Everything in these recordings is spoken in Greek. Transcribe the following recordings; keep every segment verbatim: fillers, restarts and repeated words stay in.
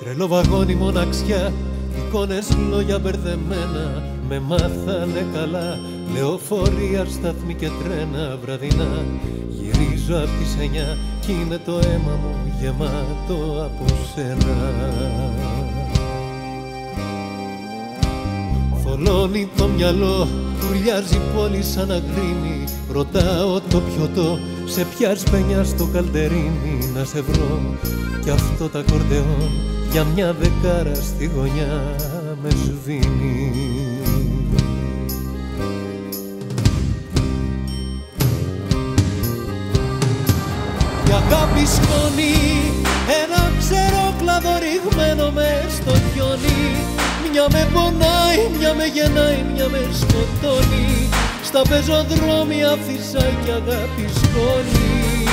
Τρελό βαγόνι μοναξιά, εικόνες λόγια μπερδεμένα. Με μάθανε καλά, λεωφορεία, σταθμοί και τρένα βραδινά. Γυρίζω απ' τις εννιά κι είναι το αίμα μου γεμάτο από σένα. Θολώνει το μυαλό, τουρλιάζει η πόλη σαν αγρίνη. Ρωτάω το πιωτό, σε ποια σπενιά στο καλτερίνι να σε βρω. Κι αυτό το ακορντεόν για μια δεκάρα στη γωνιά με σβήνει. Η αγάπη σκόνη, ένα ξερόκλαδο ρηγμένο μες στο χιόνι. Μια με πονάει, μια με γεννάει, μια με σκοτώνει. Στα πεζοδρόμια φυσάει κι αγάπη σκόνη.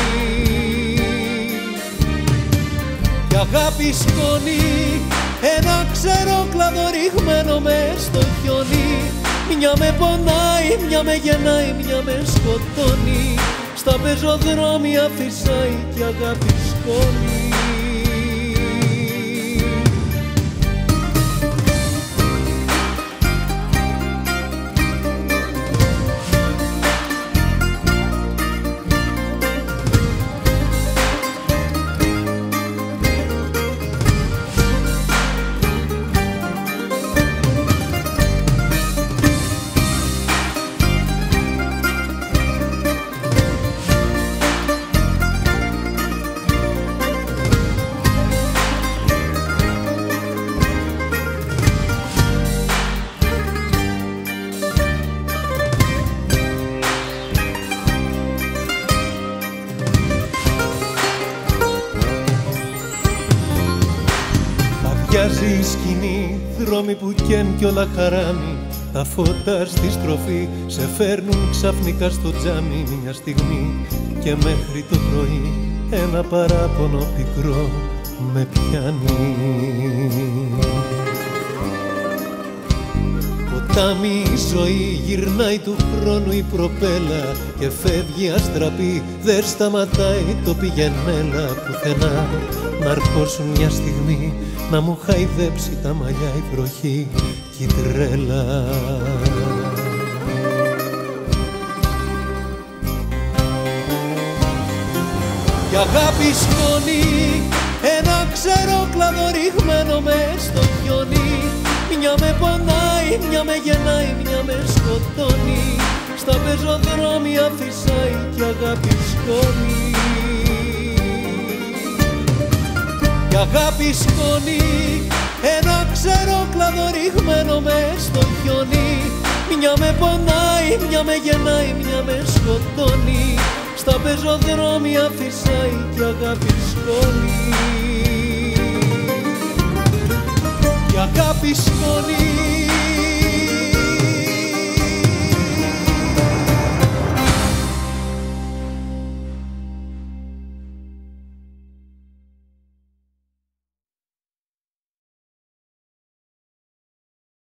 Η αγάπη σκόνη, ένα ξερόκλαδο ρηγμένο μες στο χιόνι. Μια με πονάει, μια με γεννάει, μια με σκοτώνει. Στα πεζοδρόμια φυσάει κι αγάπη σκόνη. Αδειάζει η σκηνή, δρόμοι που καίν κι όλα χαράμι. Τα φώτα στη στροφή σε φέρνουν ξαφνικά στο τζάμι. Μια στιγμή και μέχρι το πρωί ένα παράπονο πικρό με πιάνει. Ποτάμι η ζωή, γυρνάει του χρόνου η προπέλα και φεύγει αστραπή, δεν σταματάει το πηγενέλα πουθενά. Να αρχώσουν μια στιγμή να μου χαϊδέψει τα μαλλιά η βροχή κι η τρέλα. Η αγάπη σκόνη, ένα ξερόκλαδο ρηγμένο μες στο χιόνι. Μια με πονάει, μια με γεννάει, μια με σκοτώνει. Στα πεζοδρόμια φυσάει κι αγάπη σκόνη. Η αγάπη σκόνη, ένα ξερόκλαδο ρηγμένο μες στο χιόνι. Μια με πονάει, μια με γεννάει, μια με σκοτώνει. Στα πεζοδρόμια φυσάει κι αγάπη σκόνη. Η αγάπη σκόνη,